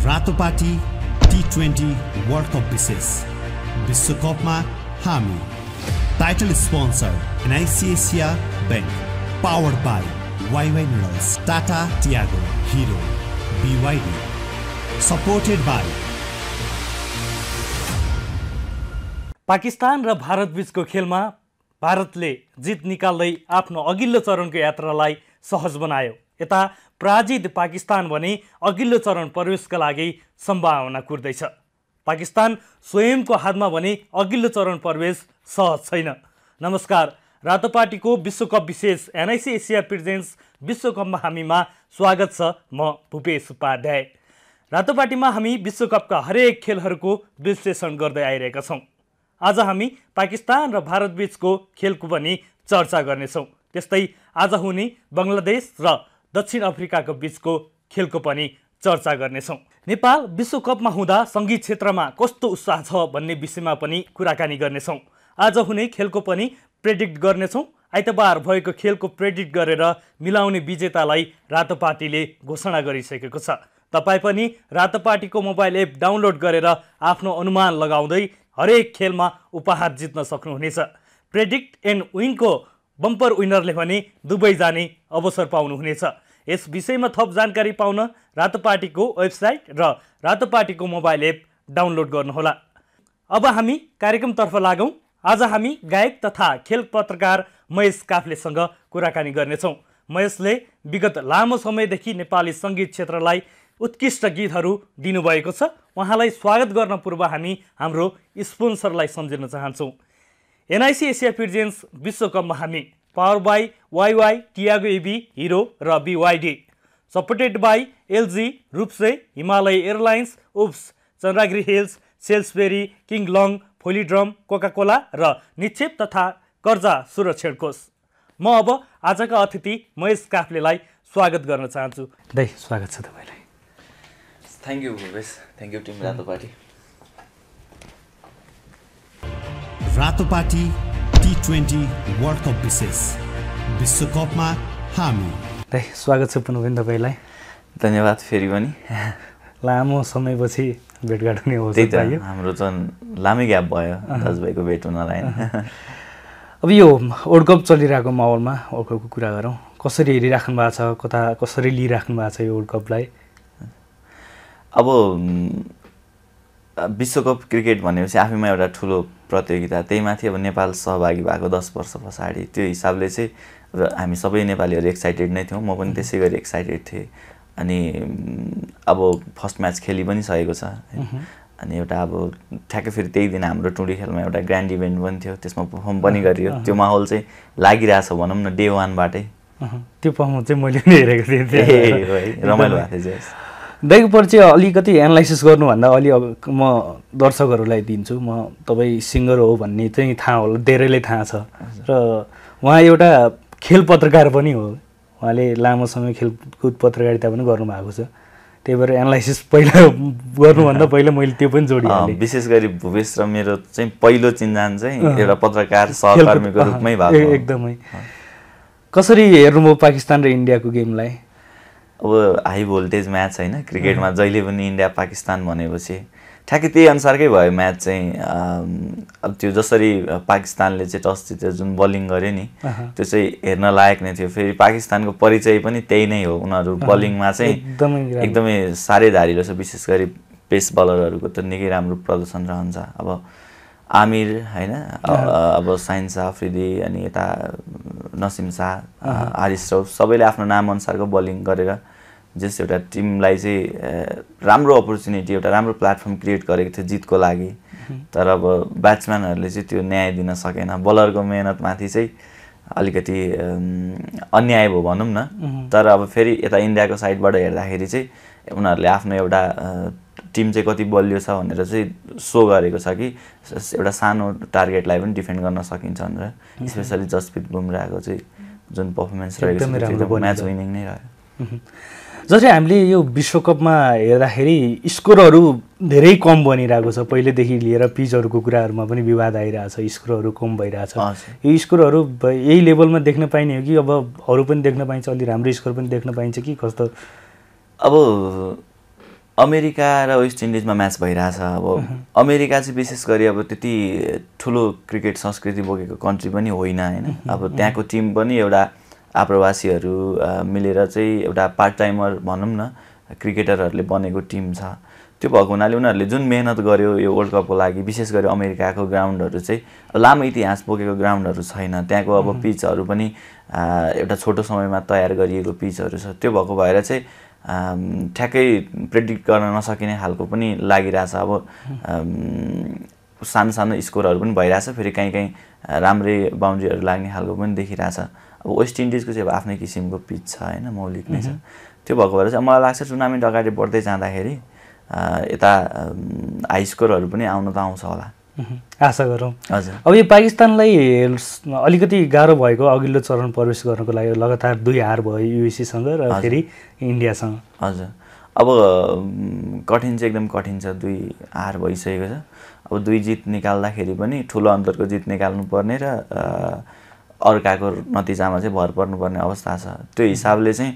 Ratopati T20 world cup विशेष विश्वकपमा हामी title sponsor NIC Asia bank powered by YY Noodles Tata Tiago Hero BYD supported by Pakistan र भारत बीचको खेलमा भारतले जित निकाल्दै आफ्नो अघिल्लो चरणको यात्रालाई सहज बनायो। यता पराजित पाकिस्तान भने अघिल्लो चरण प्रवेशका लागि सम्भावना कुर्दैछ। पाकिस्तान स्वयंको हातमा भने अघिल्लो चरण प्रवेश सहज छैन। नमस्कार, रातोपाटीको विश्वकप विशेष NIC एसिया प्रेजेन्ट्स विश्वकपमा हामीमा स्वागत छ। म भूपेश उपाध्याय। रातोपाटीमा हामी विश्वकपका हरेक खेलहरूको विश्लेषण गर्दै आइरहेका छौँ। आज हामी पाकिस्तान र भारत बीचको खेलको पनि चर्चा गर्नेछौँ। त्यस्तै आज हुने बङ्गलादेश र दक्षिण अफ्रिकाको बीचको खेलको पनि चर्चा गर्नेछौँ। नेपाल विश्वकपमा हुँदा सङ्गीत क्षेत्रमा कस्तो उत्साह छ भन्ने विषयमा पनि कुराकानी गर्नेछौँ। आज हुने खेलको पनि प्रेडिक्ट गर्नेछौँ। आइतबार भएको खेलको प्रेडिक्ट गरेर मिलाउने विजेतालाई रातोपाटीले घोषणा गरिसकेको छ। तपाईँ पनि रातोपाटीको मोबाइल एप डाउनलोड गरेर आफ्नो अनुमान लगाउँदै हरेक खेलमा उपहार जित्न सक्नुहुनेछ। प्रेडिक्ट एन्ड विनको बम्पर विनरले भने दुबई जाने अवसर पाउनुहुनेछ। यस विषयमा थप जानकारी पाउन रातोपाटीको वेबसाइट र रातोपाटीको मोबाइल एप डाउनलोड गर्नुहोला। अब हामी कार्यक्रमतर्फ लागौँ। आज हामी गायक तथा खेल पत्रकार महेश काफ्लेसँग कुराकानी गर्नेछौँ। महेशले विगत लामो समयदेखि नेपाली सङ्गीत क्षेत्रलाई उत्कृष्ट गीतहरू दिनुभएको छ। उहाँलाई स्वागत गर्न पूर्व हामी हाम्रो स्पोन्सरलाई सम्झिन चाहन्छौँ। NIC एसिया प्रेजेन्ट्स विश्वकपमा हामी power by YY Tiago EV Hero र BYD सपोर्टेड बाई LG रूपसे हिमालय एयरलाइन्स उप्स Chandragiri hills Salesberry King Long फोलिड्रम कोका कोला र निक्षेप तथा कर्जा सुरक्षण कोष। म अब आजका अतिथि महेश काफ्लेलाई स्वागत गर्न चाहन्छु। दाइ, स्वागत छ तपाईँलाई। Thank you Bhupesh, thank you team Ratopati. Ratopati T20 world cup विशेष विश्वकपमा हामी। दाइ, स्वागत छ पुनः पनि तपाईँलाई। धन्यवाद। फेरि पनि लामो समयपछि भेटघाट हुने हो। त्यही त, हाम्रो चाहिँ लामै ग्याप भयो दाजुभाइको भेट हुनलाई। अब यो वर्ल्ड कप चलिरहेको माहौलमा वर्ल्ड कपको कुरा गरौँ। कसरी हेरिराख्नु भएको छ, कता कसरी लिइराख्नु भएको छ यो वर्ल्ड कपलाई? अब विश्वकप क्रिकेट भनेपछि आफैमा एउटा ठुलो प्रतियोगिता। त्यही माथि अब नेपाल सहभागी भएको 10 वर्ष पछाडि त्यो हिसाबले चाहिँ हामी सबै नेपालीहरू एक्साइटेड नै थियौँ। म पनि त्यसै गरी एक्साइटेड थिएँ। अनि अब फर्स्ट म्याच खेलि पनि सकेको छ। अनि एउटा अब ठ्याक्कै फेरि त्यही दिन हाम्रो टुडी खेलमा एउटा ग्रान्ड इभेन्ट पनि थियो, त्यसमा पर्फर्म पनि गरियो। त्यो माहौल चाहिँ लागिरहेछ भनौँ न डे 1 बाटै। त्यो पर्फर्म चाहिँ मैले पनि हेरेको थिएँ। रमाइलो भएको थियो। दाइको परिचय अलिकति एनालाइसिस गर्नुभन्दा अलि अब म दर्शकहरूलाई दिन्छु। म तपाईँ सिङ्गर हो भन्ने चाहिँ थाहा होला, धेरैले थाहा छ। र उहाँ एउटा खेल पत्रकार पनि हो। उहाँले लामो समय खेलकुद पत्रकारिता पनि गर्नुभएको छ। त्यही भएर एनालाइसिस पहिला गर्नुभन्दा पहिला मैले त्यो पनि जोडिहालेँ। विशेष गरी भूपेश र मेरो चाहिँ पहिलो चिन्जान चाहिँ एउटा पत्रकार सहकर्मीको रूपमै भएको। एकदमै। कसरी हेर्नुभयो पाकिस्तान र इन्डियाको गेमलाई? अब हाई भोल्टेज म्याच होइन क्रिकेटमा, जहिले पनि इन्डिया पाकिस्तान भनेपछि ठ्याक्कै त्यही अनुसारकै भयो म्याच चाहिँ। अब त्यो जसरी पाकिस्तानले चाहिँ टस जितेर जुन बलिङ गर्यो नि, त्यो चाहिँ हेर्न लायक नै थियो। फेरि पाकिस्तानको परिचय पनि त्यही नै हो। उनीहरू बलिङमा चाहिँ एकदमै साह्रै धारिलो छ। विशेष गरी पेस बलरहरूको त निकै राम्रो प्रदर्शन रहन्छ। अब आमिर होइन, अब साइन शाह अफ्रिदी, अनि यता नसिम शाह, हारिस रौफ, सबैले आफ्नो नामअनुसारको बलिङ गरेर जस एउटा टिमलाई चाहिँ राम्रो अपर्च्युनिटी, एउटा राम्रो प्लेटफर्म क्रिएट गरेको थियो जितको लागि। तर अब ब्याट्सम्यानहरूले चाहिँ त्यो न्याय दिन सकेन। बलरको मेहनतमाथि चाहिँ अलिकति अन्याय भयो भनौँ न। तर अब फेरि यता इन्डियाको साइडबाट हेर्दाखेरि चाहिँ उनीहरूले आफ्नो एउटा टिम चाहिँ कति बलियो छ भनेर चाहिँ सो गरेको छ कि एउटा सानो टार्गेटलाई पनि डिफेन्ड गर्न सकिन्छ भनेर। स्पेसली जसप्रित बुमराहको चाहिँ जुन पर्फर्मेन्स रहेको छ म्याच विनिङ नै रह्यो। जसरी हामीले यो विश्वकपमा हेर्दाखेरि स्कोरहरू धेरै कम बनिरहेको छ। पहिलेदेखि लिएर पिचहरूको कुराहरूमा पनि विवाद आइरहेछ, स्कोरहरू कम भइरहेछ। यो स्कोरहरू यही लेभलमा देख्न पाइने हो कि अब अरू पनि देख्न पाइन्छ, अलि राम्रो स्कोर पनि देख्न पाइन्छ कि कस्तो? अब अमेरिका र वेस्ट इन्डिजमा म्याच भइरहेछ। अब अमेरिका चाहिँ विशेष गरी अब त्यति ठुलो क्रिकेट संस्कृति बोकेको कन्ट्री पनि होइन होइन। अब त्यहाँको टिम पनि एउटा आप्रवासीहरू मिलेर चाहिँ एउटा पार्ट टाइमर भनौँ न क्रिकेटरहरूले बनेको टिम छ। त्यो भएको हुनाले उनीहरूले जुन मेहनत गर्यो यो वर्ल्ड कपको लागि, विशेष गरी अमेरिकाको ग्राउन्डहरू चाहिँ लामो इतिहास बोकेको ग्राउन्डहरू छैन। त्यहाँको अब पिचहरू पनि एउटा छोटो समयमा तयार गरिएको पिचहरू छ। त्यो भएको भएर चाहिँ ठ्याक्कै प्रेडिक्ट गर्न नसकिने खालको पनि लागिरहेछ। अब सानो सानो स्कोरहरू पनि भइरहेछ, फेरि कहीँ कहीँ राम्रै बााउन्ड्रीहरू लाग्ने खालको पनि देखिरहेछ। अब वेस्ट इन्डिजको चाहिँ अब आफ्नै किसिमको पिच छ होइन, मौलिक नै छ। त्यो भएको भएर चाहिँ मलाई लाग्छ टुर्नामेन्ट अगाडि बढ्दै जाँदाखेरि यता हाई स्कोरहरू पनि आउन त आउँछ होला, आशा गरौँ। हजुर। अब यो पाकिस्तानलाई अलिकति गाह्रो भएको अघिल्लो चरण प्रवेश गर्नको लागि लगातार 2 हार भयो युएसीसँग र फेरि इन्डियासँग। हजुर। अब कठिन चाहिँ एकदम कठिन छ, 2 हार भइसकेको छ। अब 2 जित निकाल्दाखेरि पनि ठुलो अन्तरको जित निकाल्नुपर्ने र अर्काको नतिजामा चाहिँ भर पर्नुपर्ने अवस्था छ। त्यो हिसाबले चाहिँ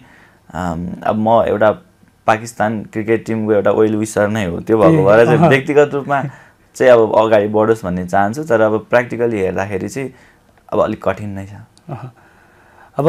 अब म एउटा पाकिस्तान क्रिकेट टिमको एउटा वेल विसर नै हो। त्यो भएको भएर चाहिँ व्यक्तिगत रूपमा चाहिँ अब अगाडि बढोस् भन्ने चाहन्छु, तर अब प्र्याक्टिकली हेर्दाखेरि चाहिँ अब अलिक कठिन नै छ। अब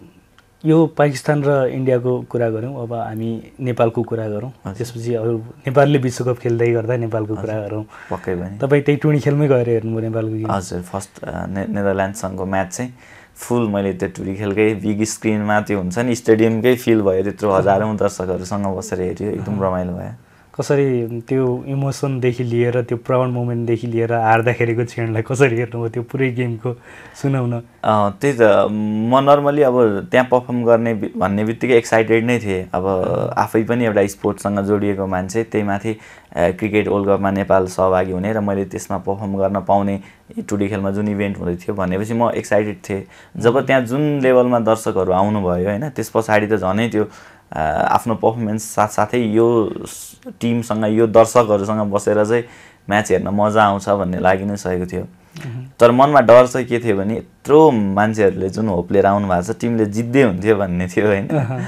यो पाकिस्तान र इन्डियाको कुरा गरौँ, अब हामी नेपालको कुरा गरौँ, त्यसपछि अरू नेपालले विश्वकप खेल्दै गर्दा नेपालको कुरा गरौँ। पक्कै पनि तपाईँ त्यही टुर्नी खेलमै गएर हेर्नुभयो नेपालको? हजुर। फर्स्ट नेदरल्यान्ड्ससँगको म्याच चाहिँ फुल मैले त्यो टुरी खेलकै बिग स्क्रिनमा त्यो हुन्छ नि स्टेडियमकै फिल भयो, त्यत्रो हजारौँ दर्शकहरूसँग बसेर हेऱ्यो, एकदम रमाइलो भयो। कसरी त्यो इमोसनदेखि लिएर त्यो प्राउड मोमेन्टदेखि लिएर हार्दाखेरिको क्षणलाई कसरी हेर्नुभयो त्यो पुरै गेमको सुनाउन? त्यही त म नर्मली अब त्यहाँ पर्फर्म गर्ने भन्ने बित्तिकै एक्साइटेड नै थिएँ। अब आफै पनि एउटा स्पोर्ट्ससँग जोडिएको मान्छे, त्यही माथि क्रिकेट वर्ल्ड कपमा नेपाल सहभागी हुने र मैले त्यसमा पर्फर्म गर्न पाउने टुडी खेलमा जुन इभेन्ट हुँदै थियो भनेपछि म एक्साइटेड थिएँ। जब त्यहाँ जुन लेभलमा दर्शकहरू आउनुभयो होइन, त्यस पछाडि त झनै त्यो आफ्नो पर्फर्मेन्स साथसाथै यो टिमसँग यो दर्शकहरूसँग बसेर चाहिँ म्याच हेर्न मजा आउँछ भन्ने लागि नै सकेको थियो। तर मनमा डर चाहिँ के थियो भने यत्रो मान्छेहरूले जुन होप लिएर आउनु भएको छ टिमले जित्दै हुन्थ्यो भन्ने थियो होइन।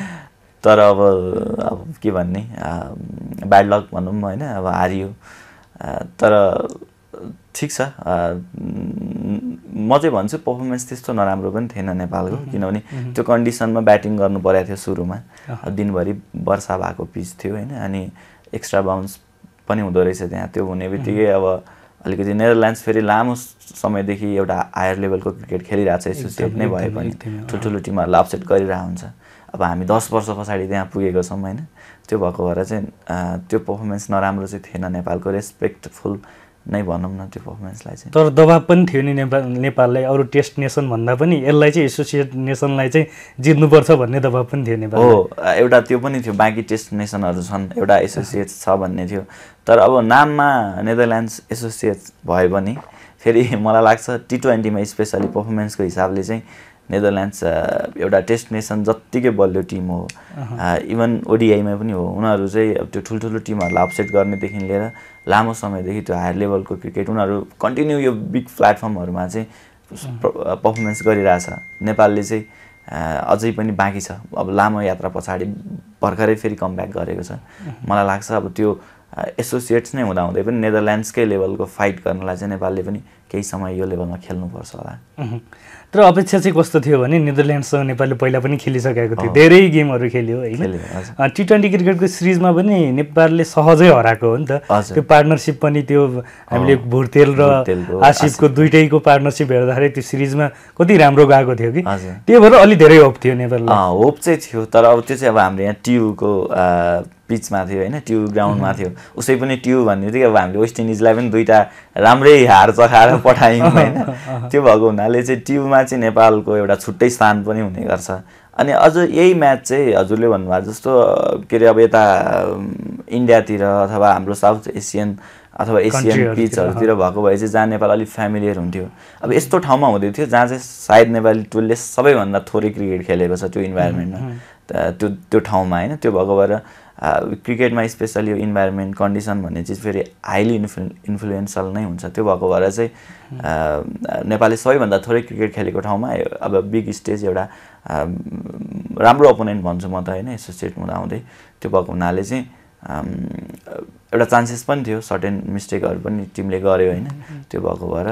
तर अब के भन्ने ब्याड लक भनौँ होइन, अब हारियो। तर ठिक छ, म चाहिँ भन्छु पर्फर्मेन्स त्यस्तो नराम्रो पनि थिएन नेपालको, किनभने त्यो कन्डिसनमा ब्याटिङ गर्नु परेको थियो सुरुमा। दिनभरि वर्षा भएको पिच थियो होइन, अनि एक्स्ट्रा बाउन्स पनि हुँदो रहेछ त्यहाँ। त्यो हुने बित्तिकै अब अलिकति नेदरल्यान्ड्स फेरि लामो समयदेखि एउटा हायर लेभलको क्रिकेट खेलिरहेको छ, एसोसिएट नै भए पनि ठुल्ठुलो टिमहरूलाई अपसेट गरिरहेको हुन्छ। अब हामी 10 वर्ष पछाडि त्यहाँ पुगेको छौँ होइन। त्यो भएको भएर चाहिँ त्यो पर्फर्मेन्स नराम्रो चाहिँ थिएन नेपालको, रेस्पेक्टफुल नै भनौँ न त्यो पर्फर्मेन्सलाई चाहिँ। तर दबाब पनि थियो नि नेपाललाई, अरू टेस्ट नेसन भन्दा पनि यसलाई चाहिँ एसोसिएट नेसनलाई चाहिँ जित्नुपर्छ भन्ने दबाब पनि थियो नेपाल। हो, एउटा त्यो पनि थियो, बाँकी टेस्ट नेसनहरू छन्, एउटा एसोसिएट छ भन्ने थियो। तर अब नाममा नेदरल्यान्ड्स एसोसिएट भए पनि फेरि मलाई लाग्छ T20मा स्पेसली पर्फर्मेन्सको हिसाबले चाहिँ नेदरल्यान्ड्स एउटा टेस्ट नेसन जत्तिकै बलियो टिम हो। इभन ओडिआईमा पनि हो। उनीहरू चाहिँ अब त्यो ठुल्ठुलो टिमहरूलाई अपसेट गर्नेदेखि लिएर लामो समयदेखि त्यो हायर लेभलको क्रिकेट उनीहरू कन्टिन्यू यो बिग प्लेटफर्महरूमा चाहिँ पर्फर्मेन्स गरिरहेछ। नेपालले चाहिँ अझै पनि बाँकी छ, अब लामो यात्रा पछाडि भर्खरै फेरि कमब्याक गरेको छ। मलाई लाग्छ अब त्यो एसोसिएट्स नै हुँदाहुँदै पनि नेदरल्यान्ड्सकै लेभलको फाइट गर्नलाई चाहिँ नेपालले पनि केही समय यो लेभलमा खेल्नुपर्छ होला। तर अपेक्षा चाहिँ कस्तो थियो भने नेदरल्यान्ड्ससँग नेपालले पहिला पनि खेलिसकेको थियो, धेरै गेमहरू खेल्यो होइन। T20 क्रिकेटको सिरिजमा पनि नेपालले सहजै हराएको हो नि त। त्यो पार्टनरसिप पनि त्यो हामीले भुर्तेल र आसिफको दुइटैको पार्टनरसिप हेर्दाखेरि त्यो सिरिजमा कति राम्रो गएको थियो कि, त्यही भएर अलि धेरै होप थियो नेपाललाई। होप चाहिँ थियो, तर अब त्यो चाहिँ अब हाम्रो यहाँ ट्युको पिचमा थियो होइन, ट्यु ग्राउन्डमा थियो। उसै पनि ट्यु भन्ने बित्तिकै अब हामीले वेस्ट इन्डिजलाई पनि 2टा राम्रै हार चखाएर पठायौँ होइन। त्यो भएको हुनाले चाहिँ ट्युमा चाहिँ नेपालको एउटा छुट्टै स्थान पनि हुने गर्छ। अनि अझ यही म्याच चाहिँ हजुरले भन्नुभएको जस्तो के अरे अब यता इन्डियातिर अथवा हाम्रो साउथ एसियन अथवा एसियन पिचहरूतिर भएको भए चाहिँ जहाँ नेपाल अलिक फ्यामिलियर हुन्थ्यो। अब यस्तो ठाउँमा हुँदै थियो जहाँ चाहिँ सायद नेपाली टोलले सबैभन्दा थोरै क्रिकेट खेलेको छ त्यो इन्भाइरोमेन्टमा, त्यो ठाउँमा होइन। त्यो भएको भएर क्रिकेटमा स्पेसली यो इन्भाइरोमेन्ट कन्डिसन भन्ने चिज फेरि हाइली इन्फ्लुएन्सल नै हुन्छ। त्यो भएको भएर चाहिँ नेपालले सबैभन्दा थोरै क्रिकेट खेलेको ठाउँमा अब बिग स्टेज एउटा राम्रो अपोनेन्ट भन्छु म त होइन, एसोसिएट हुँदाहुँदै त्यो भएको हुनाले चाहिँ एउटा चान्सेस पनि थियो, सर्टेन मिस्टेकहरू पनि टिमले गर्यो होइन, त्यो भएको भएर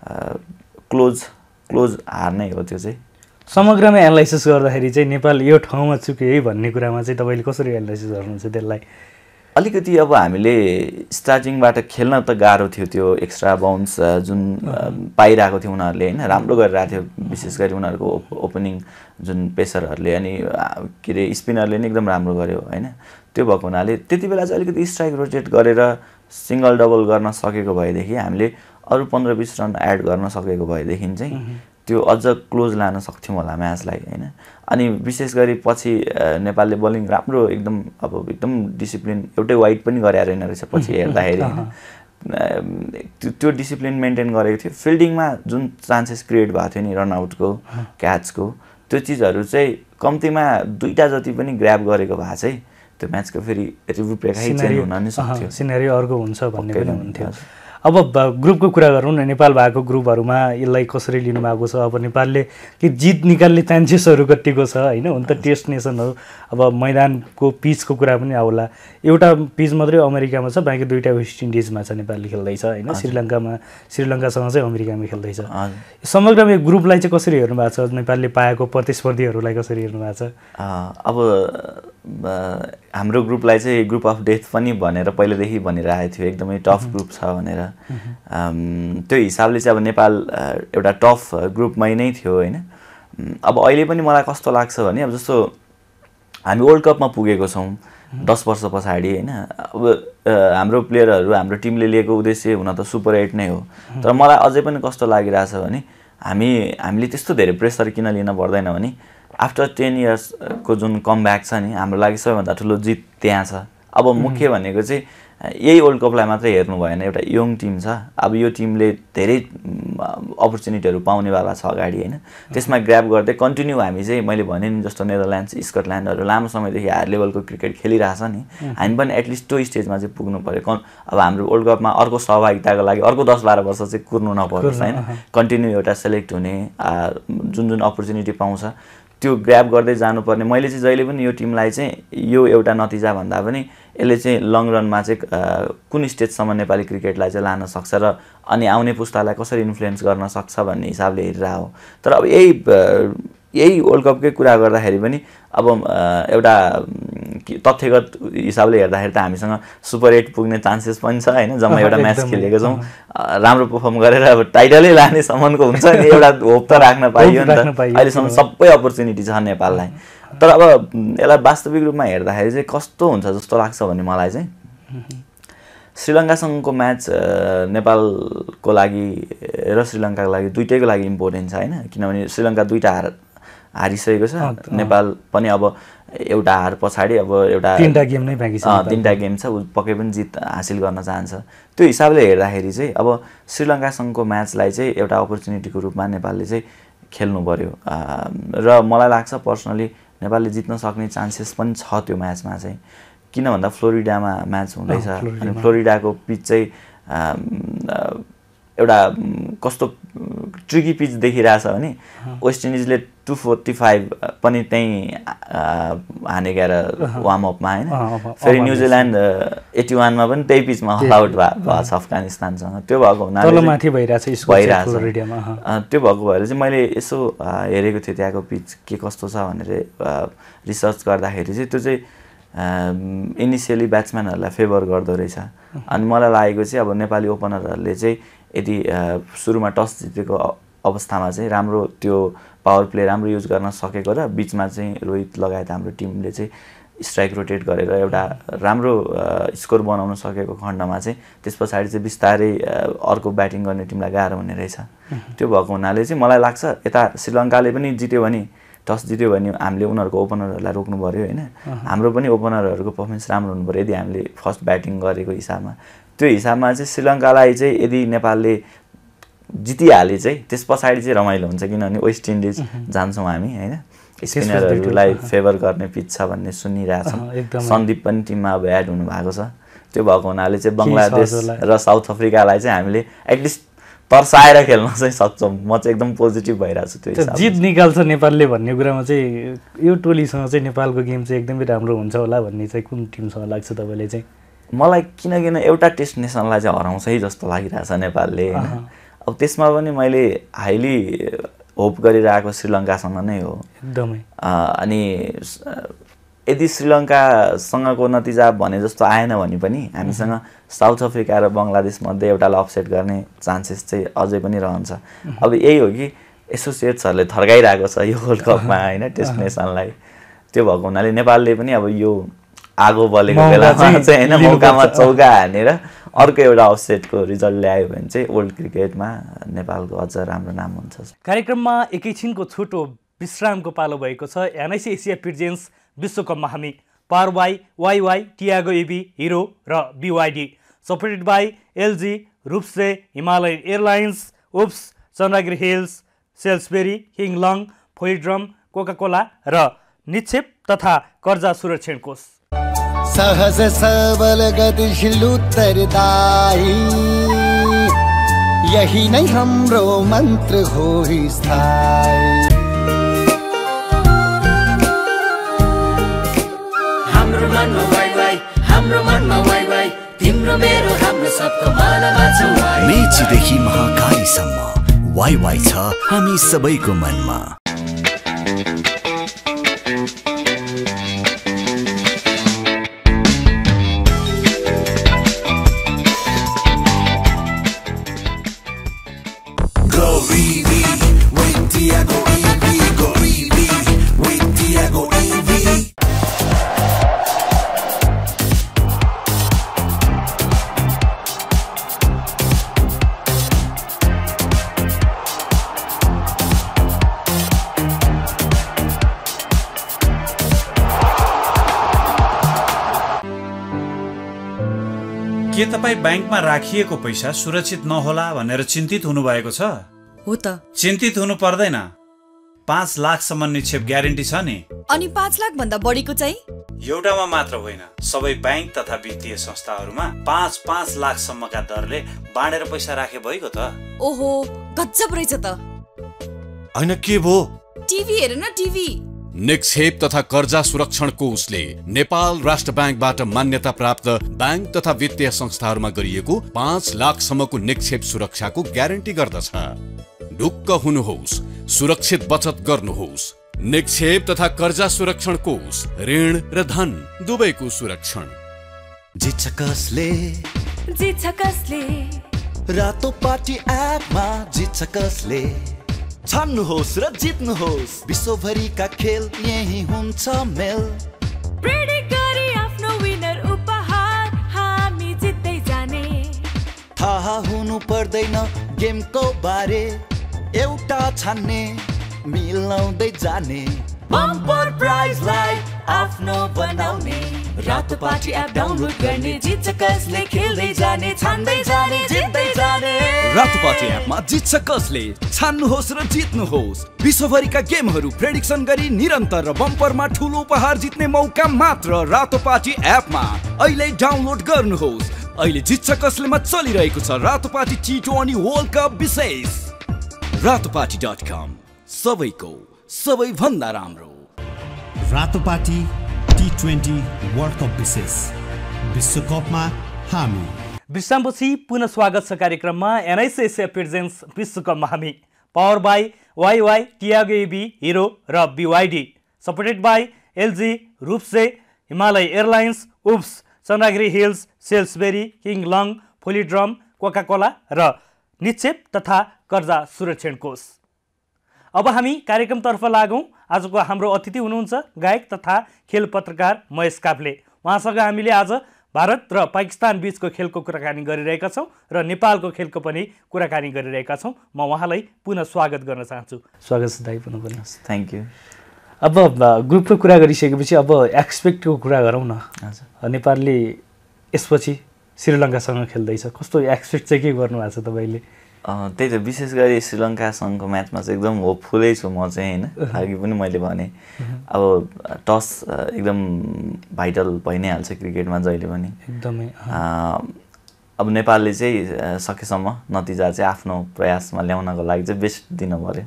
क्लोज हार नै हो त्यो चाहिँ। समग्रमा एनालाइसिस गर्दाखेरि चाहिँ नेपाल यो ठाउँमा चुक्यो है भन्ने कुरामा चाहिँ तपाईँले कसरी एनालाइसिस गर्नुहुन्छ त्यसलाई? अलिकति अब हामीले स्टार्टिङबाट खेल्न त गाह्रो थियो, त्यो एक्स्ट्रा बाउन्स जुन पाइरहेको थियो उनीहरूले होइन, राम्रो गरिरहेको थियो, विशेष गरी उनीहरूको ओपनिङ जुन पेसरहरूले अनि के अरे स्पिनरले नि एकदम राम्रो गर्यो होइन। त्यो भएको हुनाले त्यति बेला चाहिँ अलिकति स्ट्राइक रोटेट गरेर सिङ्गल डबल गर्न सकेको भएदेखि हामीले अरू 15-20 रन एड गर्न सकेको भएदेखि चाहिँ त्यो अझ क्लोज लान सक्थ्यौँ होला म्याचलाई होइन। अनि विशेष गरी पछि नेपालले बलिङ राम्रो एकदम अब एकदम डिसिप्लिन, एउटै वाइड पनि गरे रहेन रहेछ पछि हेर्दाखेरि होइन, त्यो डिसिप्लिन मेन्टेन गरेको थियो। फिल्डिङमा जुन चान्सेस क्रिएट भएको थियो नि रनआउटको क्याचको, त्यो चिजहरू चाहिँ कम्तीमा 2टा जति पनि ग्र्याब गरेको भए चाहिँ त्यो म्याचको फेरि रूपरेखा चेन्ज हुन नि सक्थ्यो, सिनेरियो अर्को हुन्छ भन्ने पनि हुन्थ्यो। अब ग्रुपको कुरा गरौँ न, नेपाल भएको ग्रुपहरूमा यसलाई कसरी लिनुभएको छ? अब नेपालले कि जित निकाल्ने चान्सेसहरू कतिको छ होइन? हुन त टेस्ट नेसन हो, अब मैदानको पिचको कुरा पनि आउला। एउटा पिच मात्रै अमेरिकामा छ, बाँकी 2टा वेस्ट इन्डिजमा छ नेपालले खेल्दैछ होइन, श्रीलङ्कासँग चाहिँ अमेरिकामा खेल्दैछ। समग्रमा यो ग्रुपलाई चाहिँ कसरी हेर्नु भएको छ? नेपालले पाएको प्रतिस्पर्धीहरूलाई कसरी हेर्नु भएको छ? अब हाम्रो ग्रुपलाई चाहिँ ग्रुप अफ डेथ पनि भनेर पहिलेदेखि भनिरहेको थियो, एकदमै टफ ग्रुप छ भनेर। त्यो हिसाबले चाहिँ अब नेपाल एउटा टफ ग्रुपमै नै थियो होइन। अब अहिले पनि मलाई कस्तो लाग्छ भने अब जस्तो हामी वर्ल्ड कपमा पुगेको छौँ 10 वर्ष पछाडि होइन। अब हाम्रो प्लेयरहरू हाम्रो टिमले लिएको उद्देश्य हुन त सुपर 8 नै हो, तर मलाई अझै पनि कस्तो लागिरहेछ भने हामीले त्यस्तो धेरै प्रेसर किन लिन पर्दैन भने आफ्टर 10 इयर्सको जुन कमब्याक छ नि, हाम्रो लागि सबैभन्दा ठुलो जित त्यहाँ छ। अब मुख्य भनेको चाहिँ यही वर्ल्ड कपलाई मात्रै हेर्नु भएन, एउटा यङ टिम छ, अब यो टिमले धेरै अपर्च्युनिटीहरू पाउनेवाला छ अगाडि होइन। त्यसमा ग्र्याब गर्दै कन्टिन्यू हामी चाहिँ मैले भने नि जस्तो नेदरल्यान्ड्स स्कटल्यान्डहरू लामो समयदेखि हायर लेभलको क्रिकेट खेलिरहेछ नि, हामी पनि एटलिस्ट त्यो स्टेजमा चाहिँ पुग्नु पऱ्यो। अब हाम्रो वर्ल्ड कपमा अर्को सहभागिताको लागि अर्को 10-12 वर्ष चाहिँ कुर्नु नपरोस् होइन, कन्टिन्यू एउटा सेलेक्ट हुने जुन अपर्च्युनिटी पाउँछ त्यो ग्र्याब गर्दै जानुपर्ने। मैले चाहिँ जहिले पनि यो टिमलाई चाहिँ यो एउटा नतिजा भन्दा पनि यसले चाहिँ लङ रनमा चाहिँ कुन स्टेजसम्म नेपाली क्रिकेटलाई चाहिँ लान सक्छ र अनि आउने पुस्तालाई कसरी इन्फ्लुएन्स गर्न सक्छ भन्ने हिसाबले हेरिरहेको हो। तर अब यही वर्ल्ड कपकै कुरा गर्दाखेरि पनि अब एउटा तथ्यगत हिसाबले हेर्दाखेरि त हामीसँग सुपर 8 पुग्ने चान्सेस पनि छ होइन। जम्मा एउटा म्याच खेलेको छौँ, राम्रो पर्फर्म गरेर अब टाइटलै लाने सम्मको हुन्छ नि, एउटा होप त राख्न पाइयो नि त। अहिलेसम्म सबै अपर्च्युनिटी छ नेपाललाई, तर अब यसलाई वास्तविक रूपमा हेर्दाखेरि चाहिँ कस्तो हुन्छ जस्तो लाग्छ भने मलाई चाहिँ श्रीलङ्कासँगको म्याच नेपालको लागि र श्रीलङ्काको लागि दुइटैको लागि इम्पोर्टेन्ट छ होइन। किनभने श्रीलङ्का 2टा हारिसकेको छ, नेपाल पनि अब एउटा हार पछाडि अब एउटा 3टा गेम नै बाँकी छ, 3टा गेम छ, पक्कै पनि जित हासिल गर्न चाहन्छ। त्यो हिसाबले हेर्दाखेरि चाहिँ अब श्रीलङ्कासँगको म्याचलाई चाहिँ एउटा अपर्च्युनिटीको रूपमा नेपालले चाहिँ खेल्नु पर्यो र मलाई लाग्छ पर्सनली नेपालले जित्न सक्ने चान्सेस पनि छ त्यो म्याचमा चाहिँ। किन भन्दा फ्लोरिडामा म्याच हुँदैछ अनि फ्लोरिडाको पिच चाहिँ एउटा कस्तो ट्रिकी पिच देखिरहेछ भने वेस्ट इन्डिजले 245 पनि त्यहीँ हानेको वार्मअपमा होइन। फेरि न्युजिल्यान्ड 81 मा पनि त्यही पिचमा अल आउट भएको छ अफगानिस्तानसँग। त्यो भएको हुनाले त्यो भएको भएर चाहिँ मैले यसो हेरेको थिएँ त्यहाँको पिच के कस्तो छ भनेर रिसर्च गर्दाखेरि चाहिँ त्यो चाहिँ इनिसियली ब्याट्सम्यानहरूलाई फेभर गर्दो रहेछ। अनि मलाई लागेको चाहिँ अब नेपाली ओपनरहरूले चाहिँ यदि सुरुमा टस जितेको अवस्थामा चाहिँ राम्रो त्यो पावर प्ले राम्रो युज गर्न सकेको र बिचमा चाहिँ रोहित लगायत हाम्रो टिमले चाहिँ स्ट्राइक रोटेट गरेर एउटा राम्रो स्कोर बनाउन सकेको खण्डमा चाहिँ त्यस पछाडि चाहिँ बिस्तारै अर्को ब्याटिङ गर्ने टिमलाई गाह्रो हुने रहेछ। त्यो भएको हुनाले चाहिँ मलाई लाग्छ यता श्रीलङ्काले पनि जित्यो भने टस जित्यो भने हामीले उनीहरूको ओपनरहरूलाई रोक्नु पऱ्यो होइन। हाम्रो पनि ओपनरहरूको पर्फर्मेन्स राम्रो हुनु पऱ्यो यदि हामीले फर्स्ट ब्याटिङ गरेको हिसाबमा। त्यो हिसाबमा चाहिँ श्रीलङ्कालाई चाहिँ यदि नेपालले जितिहाले चाहिँ त्यस पछाडि चाहिँ रमाइलो हुन्छ, किनभने वेस्ट इन्डिज जान्छौँ हामी होइन। स्पिनरहरूलाई फेभर गर्ने पिच छ भन्ने सुनिरहेछौँ। सन्दीप पनि टिममा अब एड हुनुभएको छ। त्यो भएको हुनाले चाहिँ बङ्गलादेश र साउथ अफ्रिकालाई चाहिँ हामीले एटलिस्ट तर्साएर खेल्न चाहिँ सक्छौँ। म चाहिँ एकदम पोजिटिभ भइरहेको छु त्यो हिसाबले। जित निकाल्छ नेपालले भन्ने कुरामा चाहिँ यो टोलीसँग चाहिँ नेपालको गेम चाहिँ एकदमै राम्रो हुन्छ होला भन्ने चाहिँ कुन टिमसँग लाग्छ तपाईँले चाहिँ? मलाई किन एउटा टेस्ट नेसनलाई चाहिँ हराउँछ है जस्तो लागिरहेछ नेपालले होइन। अब त्यसमा पनि मैले हाइली होप गरिरहेको श्रीलङ्कासँग नै हो एकदमै। अनि यदि श्रीलङ्कासँगको नतिजा भने जस्तो आएन भने पनि हामीसँग साउथ अफ्रिका र बङ्गलादेश मध्ये एउटालाई अपसेट गर्ने चान्सेस चाहिँ अझै पनि रहन्छ। अब यही हो कि एसोसिएट्सहरूले थर्काइरहेको छ यो वर्ल्ड कपमा होइन टेस्ट नेसनलाई। त्यो भएको हुनाले नेपालले पनि अब यो आगो बलेको बेलामा चाहिँ होइन मौकामा चौका हानेर अर्को एउटा अपसेटको रिजल्ट ल्यायो भने चाहिँ वर्ल्ड क्रिकेटमा नेपालको अझ राम्रो नाम हुन्छ। कार्यक्रममा एकैछिनको छोटो विश्रामको पालो भएको छ। एनआइसी एसिया पिजेन्स विश्वकपमा हामी power by YY Tiago EV Hero र BYD सपोर्टेड बाई LG रूप्से हिमालयन एयरलाइन्स उप्स चन्द्रगिरी हिल्स सेल्सबेरी हिङलङ फोइड्रम कोका-कोला र निक्षेप तथा कर्जा सुरक्षण कोष। सहज सबल गतिशील उत्तरदायी यही नै हाम्रो मन्त्र हो स्थायी। हाम्रो मनमा वाइ तिम्रो मेरो हाम्रो सबको मनमा छ वाइ। मेचीदेखि महाकालीसम्म वाइ छ हामी सबैको मनमा। के तपाईँ ब्याङ्कमा राखिएको पैसा सुरक्षित नहोला भनेर चिन्तित हुनुभएको छ? हो त। चिन्तित हुनु पर्दैन। 5 लाखसम्म निक्षेप ग्यारेन्टी छ नि। अनि 5 लाख भन्दा बढीको चाहिँ? एउटामा मात्र होइन, सबै ब्याङ्क तथा वित्तीय संस्थाहरूमा 5 लाखसम्मका दरले बाँडेर पैसा राखे भइगयो त। ओहो, गजब रहेछ त। हैन के भो? टिभी हेर न टिभी। निक्षेप तथा कर्जा सुरक्षण कोषले नेपाल राष्ट्र ब्याङ्कबाट मान्यता प्राप्त ब्याङ्क तथा वित्तीय संस्थाहरूमा गरिएको 5 लाखसम्मको निक्षेप सुरक्षाको ग्यारेन्टी गर्दछ। ढुक्क हुनुहोस्, सुरक्षित बचत गर्नुहोस्। निक्षेप तथा कर्जा सुरक्षण कोष, ऋण र धन दुवैको सुरक्षण। जित्छ कसले? जित्छ कसले? रातो पार्टी एपमा जित्छ कसले? छान्नुहोस् र जित्नुहोस्, विश्वभरिका खेल यही हुन्छ मेल। प्रेडिक्ट गरी आफ्नो विनर उपहार हामी जित्दै जाने। थाहा हुनु पर्दैन गेमको बारे, एउटा छान्ने मिलाउँदै जाने। बम्पर प्राइजलाई आफ्नो बनाउने। रातो पार्टी एप डाउनलोड गर्ने, जित्छ कसले खेल्दै जाने, छान्दै जाने, जित्दै जाने। रातो पार्टी एपमा जित्छ कसले, छान्नुहोस् र जित्नुहोस्। विश्वभरिका गेमहरू प्रेडिक्सन गरी निरन्तर र बम्परमा ठुलो उपहार जित्ने मौका मात्र रातो पार्टी एपमा। अहिले डाउनलोड गर्नुहोस्। अहिले जित्छ कसलेमा चलिरहेको छ रातो पार्टी T20 वर्ल्ड कप विशेष। ratoparty.com, सबैको सबैभन्दा राम्रो। रातोपाटी T20 वर्ल्ड कप विशेष विश्वकपमा हामी। विश्रामपछि पुनः स्वागत छ कार्यक्रममा। एनआइसी एसिया प्रेजेन्स विश्वकपमा हामी power by YY Tiago EV Hero र BYD सपोर्टेड बाई LG रूप्से हिमालय एयरलाइन्स उप्स चन्द्रगिरी हिल्स सेल्सबेरी हिङलङ फोलिड्रम कोका-कोला र निक्षेप तथा कर्जा सुरक्षण कोष। अब हामी कार्यक्रमतर्फ लागौँ। आजको हाम्रो अतिथि हुनुहुन्छ गायक तथा खेल पत्रकार महेश काफ्ले। उहाँसँग हामीले आज भारत र पाकिस्तान बीचको खेलको कुराकानी गरिरहेका छौँ र नेपालको खेलको पनि कुराकानी गरिरहेका छौँ। म उहाँलाई पुनः स्वागत गर्न चाहन्छु। स्वागत छ दाइ पुनः पनि। Thank you. अब ग्रुपको कुरा गरिसकेपछि अब एक्सपेक्टको कुरा गरौँ न। नेपालले यसपछि श्रीलङ्कासँग खेल्दैछ, कस्तो एक्सपेक्ट चाहिँ के गर्नु भएको छ तपाईँले? त्यही त, विशेष गरी श्रीलङ्कासँगको म्याचमा चाहिँ एकदम होपफुलै छु म चाहिँ होइन। अघि पनि मैले भने अब टस एकदम भाइटल भइ नै हाल्छ क्रिकेटमा जहिले पनि। एकदमै अब नेपालले चाहिँ सकेसम्म नतिजा चाहिँ आफ्नो प्रयासमा ल्याउनको लागि चाहिँ बेस्ट दिनु पर्यो।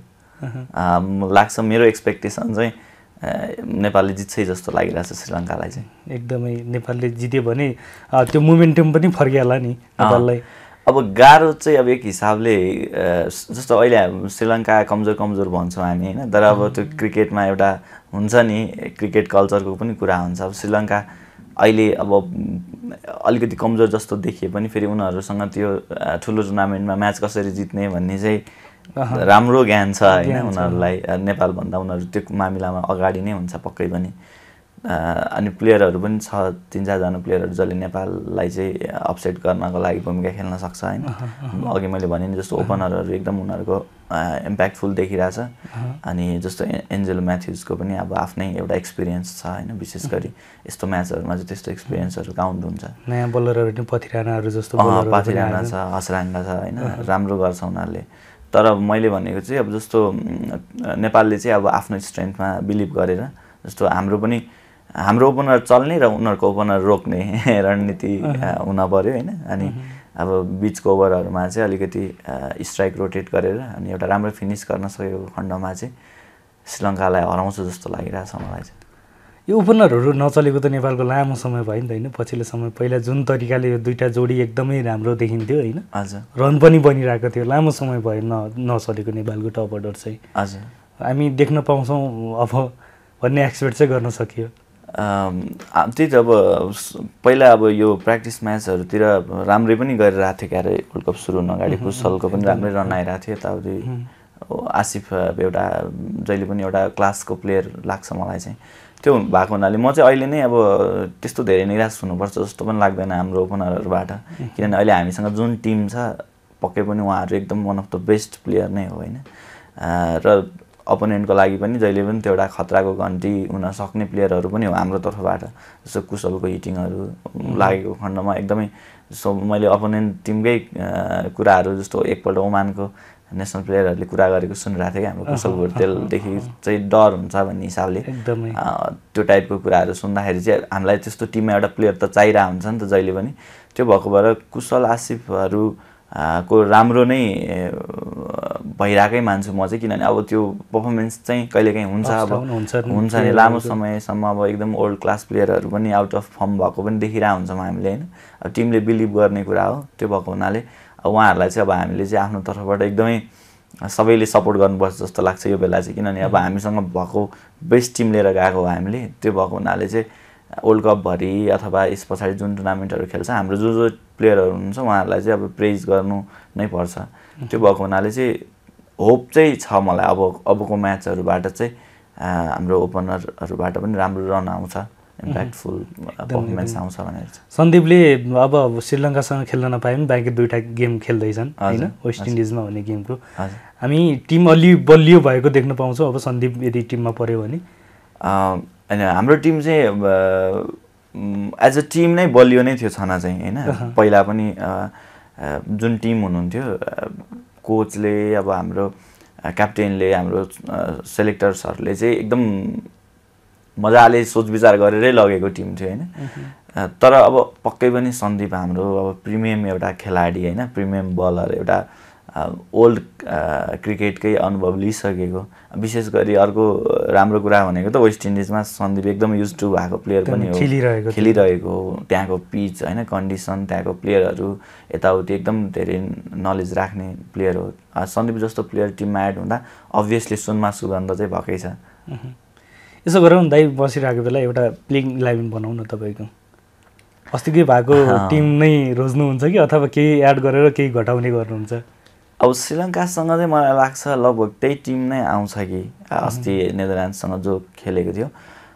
लाग्छ मेरो एक्सपेक्टेसन चाहिँ नेपालले जित्छ जस्तो लागिरहेछ श्रीलङ्कालाई चाहिँ। एकदमै नेपालले जित्यो भने त्यो मोमेन्टम पनि फर्किहाल्ला नि नेपाललाई। अब गाह्रो चाहिँ अब एक हिसाबले जस्तो अहिले श्रीलङ्का कमजोर भन्छौँ हामी होइन, तर अब त्यो क्रिकेटमा एउटा हुन्छ नि क्रिकेट कल्चरको पनि कुरा हुन्छ। अब श्रीलङ्का अहिले अब अलिकति कमजोर जस्तो देखिए पनि फेरि उनीहरूसँग त्यो ठुलो टुर्नामेन्टमा म्याच कसरी जित्ने भन्ने चाहिँ राम्रो ज्ञान छ होइन उनीहरूलाई। नेपालभन्दा उनीहरू त्यो मामिलामा अगाडि नै हुन्छ पक्कै पनि। अनि प्लेयरहरू पनि छ 3-4जना प्लेयरहरू जसले नेपाललाई चाहिँ अपसेट गर्नको लागि भूमिका खेल्न सक्छ होइन। अघि मैले भने नि जस्तो ओपनरहरू एकदम उनीहरूको इम्प्याक्टफुल देखिरहेछ। अनि जस्तो एन्जेलो म्याथ्युजको पनि अब आफ्नै एउटा एक्सपिरियन्स छ होइन, विशेष गरी यस्तो म्याचहरूमा चाहिँ त्यस्तो एक्सपिरियन्सहरू काउन्ट हुन्छ। नयाँ बलरहरू पनि पथिरानाहरू जस्तो पाथिराना छ, हसराङ्गा छ होइन, राम्रो गर्छ उनीहरूले। तर मैले भनेको चाहिँ अब जस्तो नेपालले चाहिँ अब आफ्नो स्ट्रेन्थमा बिलिभ गरेर जस्तो हाम्रो ओपनर चल्ने र उनीहरूको ओपनर रोक्ने रणनीति हुन पर्यो होइन। अनि अब बिचको ओभरहरूमा चाहिँ अलिकति स्ट्राइक रोटेट गरेर अनि एउटा राम्रो फिनिस गर्न सकेको खण्डमा चाहिँ श्रीलङ्कालाई हराउँछ जस्तो लागिरहेछ मलाई चाहिँ। यो ओपनरहरू नचलेको त नेपालको लामो समय भयो नि त होइन, पछिल्लो समय। पहिला जुन तरिकाले यो दुईटा जोडी एकदमै राम्रो देखिन्थ्यो होइन, हजुर रन पनि बनिरहेको थियो, लामो समय भयो नचलेको नेपालको टप अर्डर चाहिँ। हजुर हामी देख्न पाउँछौँ अब भन्ने एक्सपेक्ट चाहिँ गर्न सकियो। त्यही त अब पहिला अब यो प्र्याक्टिस म्याचहरूतिर राम्रै पनि गरिरहेको थियो क्यारे वर्ल्ड कप सुरु हुन अगाडि कुशलको पनि राम्रै रन आइरहेको थियो। यताउति आसिफ एउटा जहिले पनि एउटा क्लासको प्लेयर लाग्छ मलाई चाहिँ। त्यो भएको हुनाले म चाहिँ अहिले नै अब त्यस्तो धेरै निराश हुनुपर्छ जस्तो पनि लाग्दैन हाम्रो ओपनरहरूबाट, किनभने अहिले हामीसँग जुन टिम छ पक्कै पनि उहाँहरू एकदम one of the best player नै हो होइन। र अपोनेन्टको लागि पनि जहिले पनि त्यो एउटा खतराको घन्टी हुन सक्ने प्लेयरहरू पनि हो हाम्रो तर्फबाट। जस्तो कुशलको हिटिङहरू लागेको खण्डमा एकदमै जस्तो मैले अपोनेन्ट टिमकै कुराहरू जस्तो एकपल्ट ओमानको नेसनल प्लेयरहरूले कुरा गरेको सुनिरहेको थिएँ कि हाम्रो कुशल भुर्तेलदेखि चाहिँ डर हुन्छ भन्ने हिसाबले। त्यो टाइपको कुराहरू सुन्दाखेरि चाहिँ हामीलाई त्यस्तो टिममा एउटा प्लेयर त चाहिरहेको हुन्छ नि त जहिले पनि। त्यो भएको भएर कुशल आसिफहरू को राम्रो नै भइरहेकै मान्छु म चाहिँ, किनभने अब त्यो पर्फर्मेन्स चाहिँ कहिलेकाहीँ हुन्छ अब हुन्छ नि लामो समयसम्म अब एकदम ओल्ड क्लास प्लेयरहरू पनि आउट अफ फर्म भएको पनि देखिरहेको हुन्छौँ हामीले होइन। अब टिमले बिलिभ गर्ने कुरा हो, त्यो भएको हुनाले अब उहाँहरूलाई चाहिँ अब हामीले चाहिँ आफ्नो तर्फबाट एकदमै सबैले सपोर्ट गर्नुपर्छ जस्तो लाग्छ यो बेला चाहिँ, किनभने अब हामीसँग भएको बेस्ट टिम लिएर गएको हो हामीले। त्यो भएको हुनाले चाहिँ वर्ल्ड कपभरि अथवा यस पछाडि जुन टुर्नामेन्टहरू खेल्छ हाम्रो जो प्लेयरहरू हुनुहुन्छ उहाँहरूलाई चाहिँ अब प्रेज गर्नु नै पर्छ। त्यो भएको हुनाले चाहिँ होप चाहिँ छ मलाई अबको म्याचहरूबाट चाहिँ हाम्रो ओपनरहरूबाट पनि राम्रो रन आउँछ, इम्प्याक्टफुल पर्फर्मेन्स आउँछ भनेर। सन्दीपले अब श्रीलङ्कासँग खेल्न नपाए पनि बाँकी दुईवटा गेम खेल्दैछन् होइन, वेस्ट इन्डिजमा हुने गेमको। हामी टिम अलि बलियो भएको देख्न पाउँछौँ अब सन्दीप यदि टिममा पऱ्यो भने। होइन हाम्रो टिम चाहिँ एज अ टिम नै बलियो नै थियो छना चाहिँ होइन। पहिला पनि जुन टिम हुनुहुन्थ्यो कोचले अब हाम्रो क्याप्टेनले हाम्रो सेलेक्टर्सहरूले चाहिँ एकदम मजाले सोचविचार गरेरै लगेको टिम थियो होइन। तर अब पक्कै पनि सन्दीप हाम्रो अब प्रिमियम एउटा खेलाडी होइन, प्रिमियम बलर, एउटा ओल्ड क्रिकेटकै अनुभव लिइसकेको। विशेष गरी अर्को राम्रो कुरा भनेको त वेस्ट इन्डिजमा सन्दीप एकदम युज टु भएको प्लेयर पनि हो, खेलिरहेको हो। त्यहाँको पिच होइन, कन्डिसन, त्यहाँको प्लेयरहरू यताउति एकदम धेरै नलेज राख्ने प्लेयर हो। सन्दीप जस्तो प्लेयर टिममा एड हुँदा अभियसली सुनमा सुगन्ध चाहिँ भएकै छ। यसो गरौँ दाइ, बसिरहेको बेला एउटा प्लेइङ 11 बनाउँ न तपाईँको। अस्तिकै भएको टिम नै रोज्नुहुन्छ कि अथवा केही एड गरेर केही घटाउने गर्नुहुन्छ? अब श्रीलङ्कासँग चाहिँ मलाई लाग्छ लगभग त्यही टिम नै आउँछ कि अस्ति नेदरल्यान्ड्ससँग जो खेलेको थियो।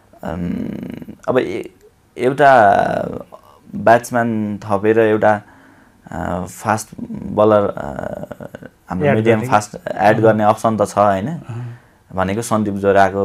अब एउटा ब्याट्सम्यान थपेर एउटा फास्ट बलर हाम्रो मिडियम फास्ट एड गर्ने अप्सन त छ होइन। भनेको सन्दीप जोराको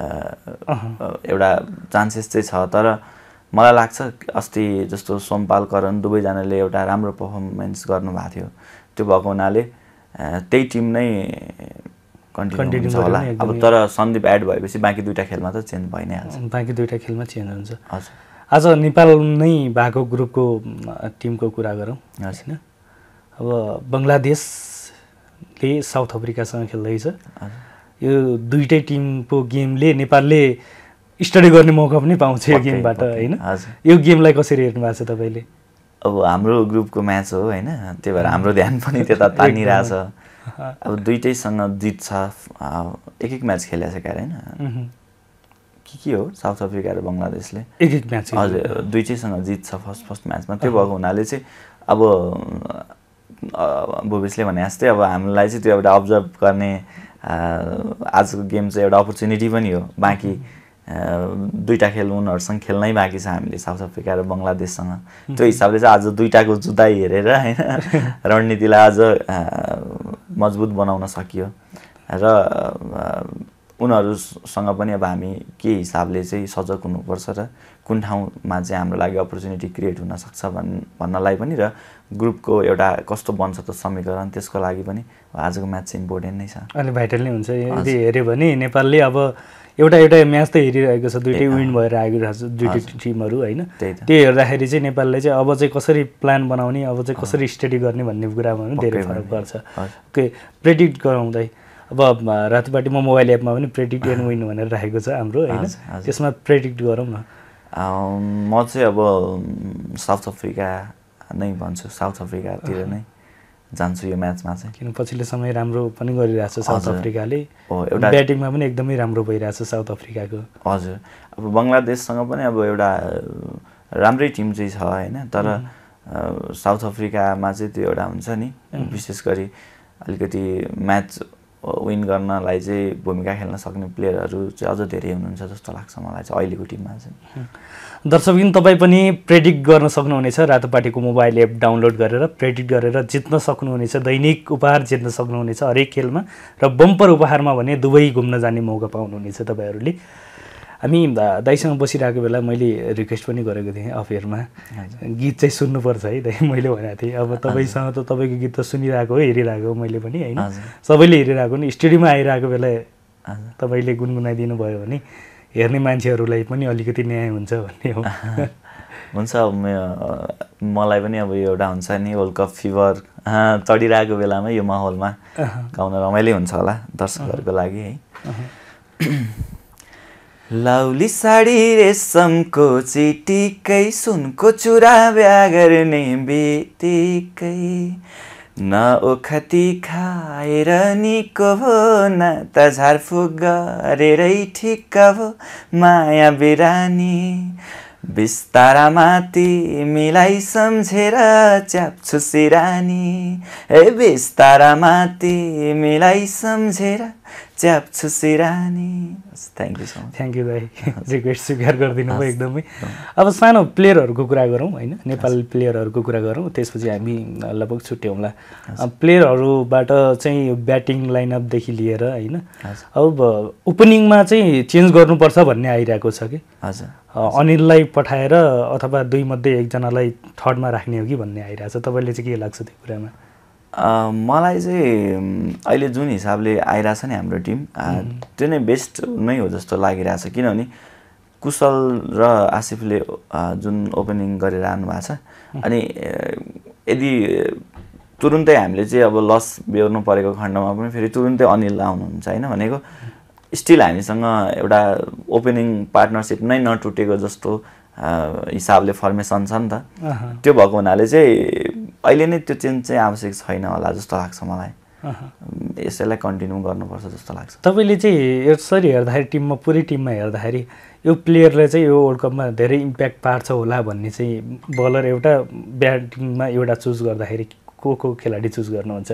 एउटा चान्सेस चाहिँ छ, तर मलाई लाग्छ अस्ति जस्तो सोमपाल करण दुवैजनाले एउटा राम्रो पर्फर्मेन्स गर्नुभएको थियो। त्यो भएको हुनाले त्यही टिम नै कन्टिन्यू हुन्छ होला। अब तर सन्दीप एड भएपछि बाँकी दुईवटा खेलमा त चेन्ज भइ नै हाल्छ। बाँकी दुईवटा खेलमा चेन्ज हुन्छ। हजुर। आज नेपाल नै भएको ग्रुपको टिमको कुरा गरौँ हैन। अब बङ्गलादेशले साउथ अफ्रिकासँग खेल्दैछ। यो दुईटै टिमको गेमले नेपालले स्टडी गर्ने मौका पनि पाउँछ यो गेमबाट हैन। यो गेमलाई कसरी हेर्नु भएको छ तपाईँले? अब हाम्रो ग्रुपको म्याच हो हैन, त्यही भएर हाम्रो ध्यान पनि त्यता तानिरहेछ। अब दुईटैसँग जित छ, एक म्याच खेलेको छ क्यारे हैन, के हो साउथ अफ्रिका र बङ्गलादेशले एक म्याच, हजुर दुईटैसँग जित छ फर्स्ट म्याचमा। त्यो भएको हुनाले चाहिँ अब भूपेशले भने जस्तै अब हामीलाई चाहिँ त्यो एउटा अब्जर्भ गर्ने आजको गेम चाहिँ एउटा अपर्च्युनिटी पनि हो। बाँकी दुईटा खेल उनीहरूसँग खेल्नै बाँकी छ हामीले साउथ अफ्रिका र बङ्गलादेशसँग। त्यो हिसाबले चाहिँ आज दुईटाको जुदाई हेरेर होइन रणनीतिलाई अझ मजबुत बनाउन सकियो र उनीहरूसँग पनि अब हामी के हिसाबले चाहिँ सजग हुनुपर्छ र कुन ठाउँमा चाहिँ हाम्रो लागि अपर्च्युनिटी क्रिएट हुनसक्छ भन्नलाई पनि र ग्रुपको एउटा कस्तो बन्छ त समीकरण, त्यसको लागि पनि आजको म्याच चाहिँ इम्पोर्टेन्ट नै छ। अनि भाइटल नै हुन्छ। यदि हेऱ्यो भने नेपालले अब एउटा म्याच त हेरिरहेको छ, दुईटै विन भएर आइरहेको छ दुईटै टिमहरू होइन। त्यो हेर्दाखेरि चाहिँ नेपालले चाहिँ अब चाहिँ कसरी प्लान बनाउने, अब चाहिँ कसरी स्टडी गर्ने भन्ने कुरामा पनि धेरै फरक पर्छ। ओके, प्रेडिक्ट गराउँदै अब रातोपाटीमा मोबाइल एपमा पनि प्रेडिक्ट एन्ड विन भनेर राखेको छ हाम्रो होइन, त्यसमा प्रेडिक्ट गरौँ न। म चाहिँ अब साउथ अफ्रिका नै भन्छु, साउथ अफ्रिकातिर नै जान्छु यो म्याचमा चाहिँ। किन पछिल्लो समय राम्रो पनि गरिरहेछ साउथ अफ्रिकाले, एउटा ब्याटिङमा पनि एकदमै राम्रो भइरहेछ साउथ अफ्रिकाको। हजुर, अब बङ्गलादेशसँग पनि अब एउटा राम्रै टिम चाहिँ छ होइन, तर साउथ अफ्रिकामा चाहिँ त्यो एउटा हुन्छ नि विशेष गरी अलिकति म्याच विन गर्नलाई चाहिँ भूमिका खेल्न सक्ने प्लेयरहरू चाहिँ अझ धेरै हुनुहुन्छ जस्तो लाग्छ मलाई चाहिँ अहिलेको टिममा चाहिँ। दर्शकबिन तपाईँ पनि प्रेडिक्ट गर्न सक्नुहुनेछ रातोपाटीको मोबाइल एप डाउनलोड गरेर प्रेडिक्ट गरेर जित्न सक्नुहुनेछ। दैनिक उपहार जित्न सक्नुहुनेछ हरेक खेलमा, र बम्पर उपहारमा भने दुबई घुम्न जाने मौका पाउनुहुनेछ तपाईँहरूले। हामी दाइसँग बसिरहेको बेला मैले रिक्वेस्ट पनि गरेको थिएँ अफेयरमा, गीत चाहिँ सुन्नुपर्छ है दाइ, मैले भनेको थिएँ। अब तपाईँसँग त तपाईँको गीत त सुनिरहेको हो, हेरिरहेको हो मैले पनि होइन, सबैले हेरिरहेको नि। स्टुडियोमा आइरहेको बेला तपाईँले गुनगुनाइदिनु भयो भने हेर्ने मान्छेहरूलाई पनि अलिकति न्याय हुन्छ भन्ने हो। हुन्छ, मलाई पनि अब यो एउटा हुन्छ नि वर्ल्ड कप फिभर चढिरहेको बेलामा यो माहौलमा गाउन रमाइलो हुन्छ होला दर्शकहरूको लागि है। लाउली साडी रेशमको चिटिकै सुनको चुरा बिहा गर्ने बित्तिकै न ओखती खाएर निको भो न त झारफुक गरेरै ठिक्क भो माया बिरानी बिस्तारामा तिमीलाई सम्झेर च्याप्छु सिरानी ए बिस्तारामा तिमीलाई सम्झेर च्याप्छु सिरानी। Thank you so much. Thank you दाइ, रिक्वेस्ट स्वीकार गरिदिनु भयो एकदमै। अब सानो प्लेयरहरूको कुरा गरौँ होइन, नेपाली प्लेयरहरूको कुरा गरौँ, त्यसपछि हामी लगभग छुट्याउँला। प्लेयरहरूबाट चाहिँ ब्याटिङ लाइनअपदेखि लिएर होइन, अब ओपनिङमा चाहिँ चेन्ज गर्नुपर्छ भन्ने आइरहेको छ कि हजुर, अनिललाई पठाएर अथवा दुई मध्ये एकजनालाई थर्डमा राख्ने हो कि भन्ने आइरहेछ। तपाईँले चाहिँ के लाग्छ त्यो कुरामा? मलाई चाहिँ अहिले जुन हिसाबले आइरहेछ नि हाम्रो टिम त्यो नै बेस्ट नै हो जस्तो लागिरहेछ। किनभने कुशल र आसिफले जुन ओपनिङ गरिरहनु भएको छ, अनि यदि तुरुन्तै हामीले चाहिँ अब लस बेहोर्नु परेको खण्डमा पनि फेरि तुरुन्तै अनिल आउनुहुन्छ होइन, भनेको स्टिल हामीसँग एउटा ओपनिङ पार्टनरसिप नै नटुटेको जस्तो हिसाबले फर्मेसन छ नि त। त्यो भएको हुनाले चाहिँ अहिले नै त्यो चेन्ज चाहिँ आवश्यक छैन होला जस्तो लाग्छ मलाई। यसैलाई कन्टिन्यू गर्नुपर्छ जस्तो लाग्छ। तपाईँले चाहिँ यसरी हेर्दाखेरि टिममा पुरै टिममा हेर्दाखेरि यो प्लेयरले चाहिँ यो वर्ल्ड कपमा धेरै इम्प्याक्ट पार्छ होला भन्ने चाहिँ बलर एउटा ब्याटिङमा एउटा चुज गर्दाखेरि को खेलाडी चुज गर्नुहुन्छ?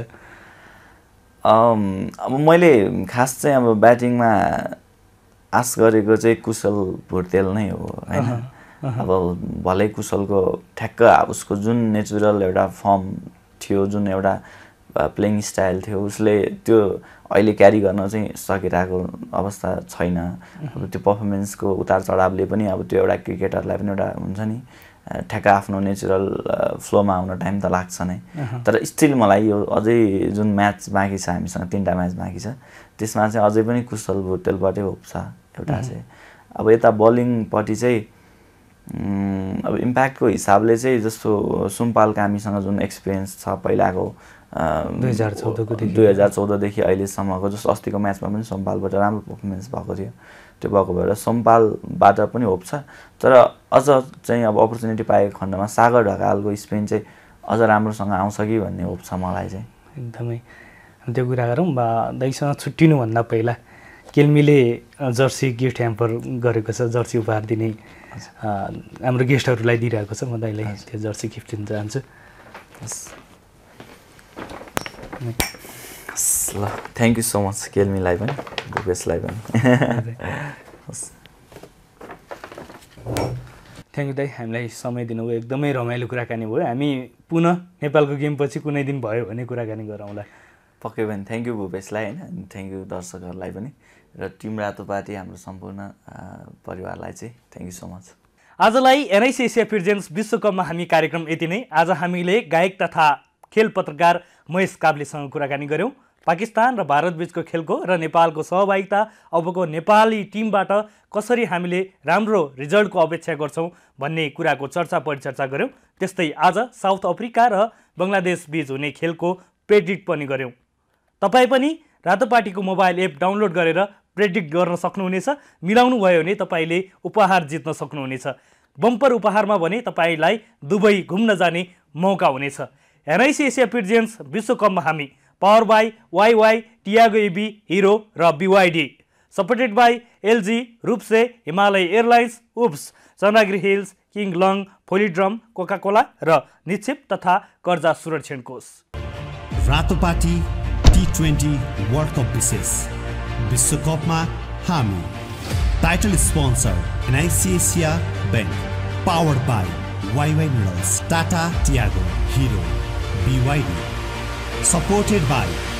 अब मैले खास चाहिँ अब ब्याटिङमा आश गरेको चाहिँ कुशल भुर्तेल नै हो होइन। अब भलै कुशलको ठ्याक्क उसको जुन नेचुरल एउटा फर्म थियो, जुन एउटा प्लेइङ स्टाइल थियो, उसले त्यो अहिले क्यारी गर्न चाहिँ सकिरहेको अवस्था छैन। अब त्यो पर्फर्मेन्सको उतार चढावले पनि अब त्यो एउटा क्रिकेटरलाई पनि एउटा हुन्छ नि ठ्याक्क आफ्नो नेचुरल फ्लोमा आउन टाइम त लाग्छ नै। तर स्टिल मलाई यो अझै जुन म्याच बाँकी छ, हामीसँग 3टा म्याच बाँकी छ, त्यसमा चाहिँ अझै पनि कुशल भुर्तेलबाटै होप छ एउटा चाहिँ। अब यता बलिङपट्टि चाहिँ अब इम्प्याक्टको हिसाबले चाहिँ जस्तो सुम्पाल कामीसँग जुन एक्सपिरियन्स छ पहिलाको 2014देखि अहिलेसम्मको, जस्तो अस्तिको म्याचमा पनि सुम्पालबाट राम्रो पर्फर्मेन्स भएको थियो, त्यो भएको भएर सुम्पालबाट पनि होप छ। तर अझ चाहिँ अब अपर्च्युनिटी पाएको खण्डमा सागर ढकालको स्पिन चाहिँ अझ राम्रोसँग आउँछ कि भन्ने होप छ मलाई चाहिँ। एकदमै त्यो कुरा गरौँ। दाइसँग छुट्टिनुभन्दा पहिला केल्मीले जर्सी गिफ्ट ह्याम्पर गरेको छ, जर्सी उपहार दिने हाम्रो गेस्टहरूलाई दिइरहेको छ। म दाइलाई त्यो जर्सी गिफ्ट दिन चाहन्छु। ल थ्याङ्क यू सो मच केल्मीलाई पनि, भूपेशलाई पनि। थ्याङ्क यू दाइ, हामीलाई समय दिनुभयो, एकदमै रमाइलो कुराकानी भयो। हामी पुनः नेपालको गेमपछि कुनै दिन भयो भने कुराकानी गरौँला। पक्कै पनि। थ्याङ्क यू भूपेशलाई होइन, थ्याङ्क यू दर्शकहरूलाई पनि, र टिम रातोपाटी हाम्रो सम्पूर्ण परिवारलाई चाहिँ थ्याङ्क यू सो मच। आजलाई एनआइसी एसिया प्रेजेन्ट्स विश्वकपमा हामी कार्यक्रम यति नै। आज हामीले गायक तथा खेल पत्रकार महेश काब्लेसँग कुराकानी गऱ्यौँ। पाकिस्तान र भारत बीचको खेलको र नेपालको सहभागिता, अबको नेपाली टिमबाट कसरी हामीले राम्रो रिजल्टको अपेक्षा गर्छौँ भन्ने कुराको चर्चा परिचर्चा गऱ्यौँ। त्यस्तै आज साउथ अफ्रिका र बङ्गलादेश बीच हुने खेलको प्रेडिक्ट पनि गऱ्यौँ। तपाईँ पनि रातोपाटीको मोबाइल एप डाउनलोड गरेर प्रेडिक्ट गर्न सक्नुहुनेछ। मिलाउनु भयो भने तपाईँले उपहार जित्न सक्नुहुनेछ। बम्पर उपहारमा भने तपाईँलाई दुबई घुम्न जाने मौका हुनेछ। एनआइसी एसिया प्रेजेन्ट्स विश्वकपमा हामी power by YY, Tiago EV, Hero र BYD, सपोर्टेड बाई LG, रूपसे, हिमालय एयरलाइन्स, उप्स, चन्द्रगिरी हिल्स, किङ लङ, फोलिड्रम, कोका-कोला र निक्षेप तथा कर्जा सुरक्षण कोष। रातोपाटी T20 वर्ल्ड कप विशेष विश्वकपमा हामी। Title sponsor NIC Asia bank, powered by YY noodles, Tata Tiago, Hero, BYD, supported by